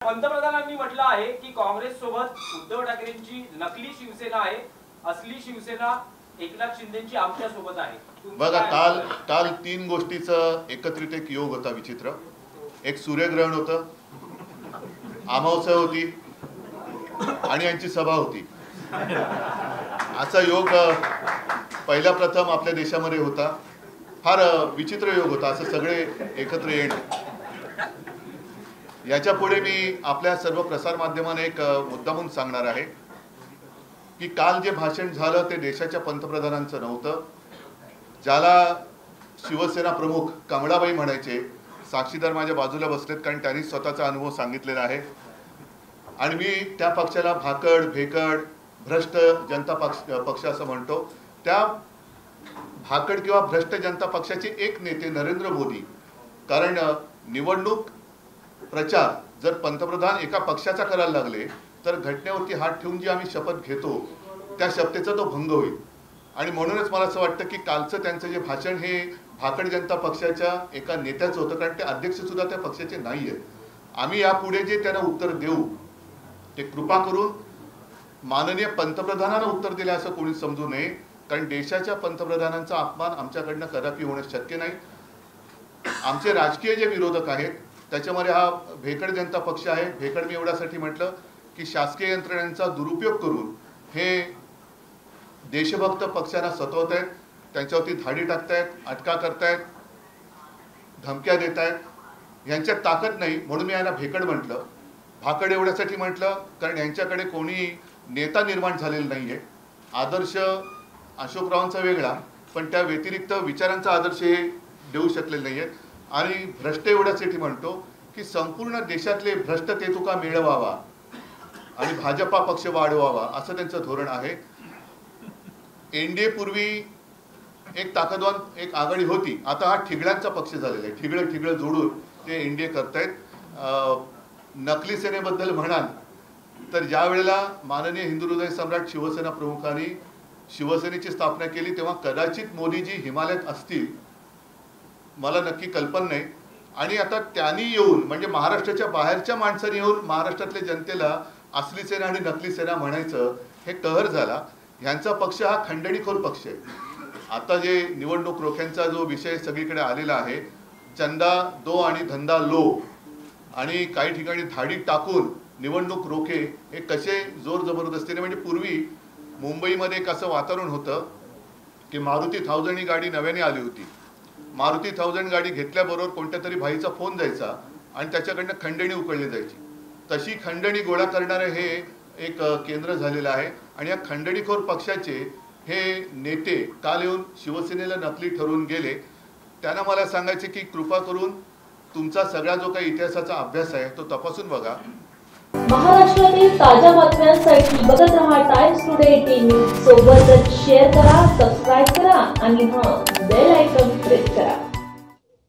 पंतप्रधानांनी म्हटलं आहे की काँग्रेस सोबत उद्धव ठाकरेंची नकली शिवसेना आहे, असली शिवसेना एकनाथ शिंदेची आमच्या सोबत आहे। बघा, काल तीन गोष्टीचं एकत्रित एक योग होता विचित्र। एक सूर्यग्रहण होतं, अमावस्या होती आणि यांची सभा होती। असा योग पहिला प्रथम आपल्या देशामध्ये होता। फार विचित्र योग होता, असं सगळे एकत्र येणे। याच्या पुढे मी आपल्या सर्व प्रसार माध्यमांना एक मुद्दामून सांगणार आहे की काल जे भाषण झालं ते देशाच्या पंतप्रधानांचं नव्हतं, ज्याला शिवसेना प्रमुख कमळाबाई म्हणायचे। साक्षीदार माझ्या बाजूला बसलेत, कारण त्यांनी स्वतःचा अनुभव सांगितलेला आहे। आणि मी त्या पक्षाला भाकड, भेकड, भ्रष्ट जनता पक्ष असं म्हणतो। त्या भाकड किंवा भ्रष्ट जनता पक्षाचे एक नेते नरेंद्र मोदी, कारण निवडणूक प्रचार जर पंतप्रधान एका पक्षाचा करायला लागले तर घटनेवरती हात ठेवून जी आम्ही शपथ घेतो त्या शपथेचा तो भंग होईल। आणि म्हणूनच मला असं वाटतं की कालचं त्यांचं जे भाषण हे भाकड जनता पक्षाच्या एका नेत्याचं होतं, कारण ते अध्यक्ष सुद्धा त्या पक्षाचे नाही आहेत। आम्ही यापुढे जे त्यांना उत्तर देऊ ते कृपा करून माननीय पंतप्रधानांना उत्तर दिले असं कोणी समजू नये, कारण देशाच्या पंतप्रधानांचा अपमान आमच्याकडनं कदापि होणं शक्य नाही। आमचे राजकीय जे विरोधक आहेत त्याच्यामध्ये हा भेकड जनता पक्ष आहे। भेकड मी एवढ्यासाठी म्हटलं की शासकीय यंत्रणेचा दुरुपयोग करून हे देशभक्त पक्षांना सतवत आहेत, त्यांच्यावरती धाडी टाकतायत, अटका करतायत, धमक्या देत आहेत। यांच्यात ताकद नाही म्हणून मी यांना भेकड म्हटलं। भाकड एवढ्यासाठी म्हटलं कारण यांच्याकडे कोणी नेता निर्माण झालेला नाही आहे। आदर्श अशोकरावांचा वेगळा, पण त्या व्यतिरिक्त विचारांचा आदर्श हे देऊ शकलेले नाही आहेत। आणि भ्रष्ट एवढ्यासाठी म्हणतो की संपूर्ण देशातले भ्रष्ट ते तुका मिळवावा आणि भाजपा पक्ष वाढवावा असं त्यांचं धोरण आहे। एनडीए पूर्वी एक ताकदवान एक आघाडी होती, आता हा ठिगळ्यांचा पक्ष झालेला आहे। ठिगळं जोडून ते एनडीए करतायत। नकली सेनेबद्दल म्हणाल तर ज्या वेळेला माननीय हिंदू हृदय सम्राट शिवसेना प्रमुखांनी शिवसेनेची स्थापना केली तेव्हा कदाचित मोदीजी हिमालयात असतील, मला नक्की कल्पना नाही। आणि आता त्यांनी येऊन म्हणजे महाराष्ट्राच्या बाहेरच्या माणसांनी येऊन महाराष्ट्रातल्या जनतेला असली सेना आणि नकली सेना म्हणायचं हे कहर झाला। ह्यांचा पक्ष हा खंडणीखोर पक्ष आहे। आता जे निवडणूक रोख्यांचा जो विषय सगळीकडे आलेला आहे, चंदा दो आणि धंदा लो, आणि काही ठिकाणी धाडी टाकून निवडणूक रोखे हे कसे जोर जबरदस्तीने, म्हणजे पूर्वी मुंबईमध्ये एक असं वातावरण होतं की मारुती 1000 ही गाडी नव्याने आली होती। मारुती 1000 गाडी घेतल्याबरोबर कोणत्या तरी भाईचा फोन जायचा आणि त्याच्याकडनं खंडणी उकळली जायची। तशी खंडणी गोळा करणारे हे एक केंद्र झालेलं आहे। आणि या खंडणीखोर पक्षाचे हे नेते काल येऊन शिवसेनेला नकली ठरवून गेले। त्यांना मला सांगायचे की कृपा करून तुमचा सगळा जो काही इतिहासाचा अभ्यास आहे तो तपासून बघा। महाराष्ट्रातील ताज्या बातम्यांसाठी बघत रहा टाइम्स टुडे 18 न्यूज। सोबतच शेअर करा, सबस्क्राइब करा आणि बेल आयकॉन प्रेस करा।